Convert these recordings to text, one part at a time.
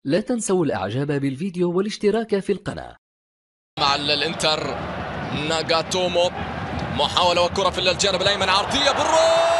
لا تنسوا الإعجاب بالفيديو والاشتراك في القناة. مع الانتر ناغاتومو، محاولة وكرة في الجانب الأيمن، عرضية بالراس،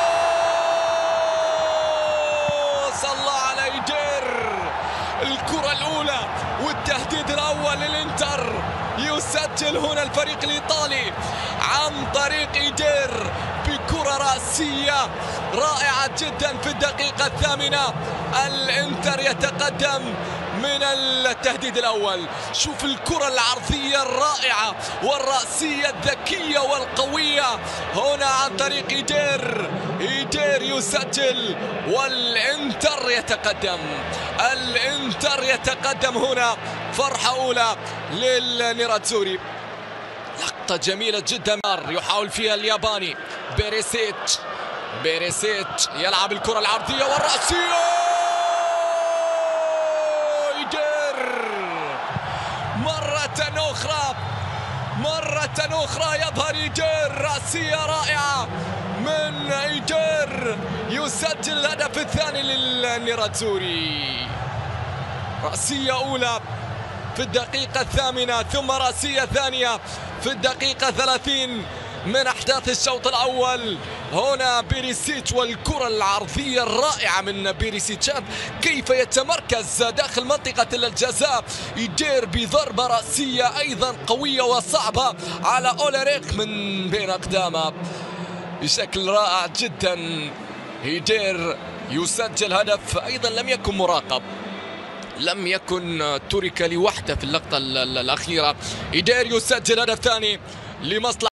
الله على إيدير. الكرة الأولى والتهديد الأول للإنتر، يسجل هنا الفريق الإيطالي عن طريق إيدير بكرة رأسية رائعة جدا في الدقيقة الثامنة. الإنتر يتقدم من التهديد الأول. شوف الكرة العرضية الرائعة والرأسية الذكية والقوية هنا عن طريق إيدير. إيدير يسجل والإنتر يتقدم. الإنتر يتقدم هنا، فرحة أولى للنيراتزوري. لقطة جميلة جدا يحاول فيها الياباني بيريسيتش يلعب الكرة العرضية والرأسية. مرة أخرى يظهر إيدير، رأسية رائعة من إيدير، يسجل الهدف الثاني للنيراتزوري. رأسية أولى في الدقيقة الثامنة، ثم رأسية ثانية في الدقيقة 30 من أحداث الشوط الأول. هنا بيريسيتش والكرة العرضية الرائعة من بيريسيتش، كيف يتمركز داخل منطقة الجزاء. يدير بضربة رأسية أيضا قوية وصعبة على أوليريك من بين أقدامه بشكل رائع جدا. يدير يسجل هدف أيضا لم يكن مراقب، لم يكن ترك لوحده في اللقطة الأخيرة. يدير يسجل هدف ثاني لمصلحة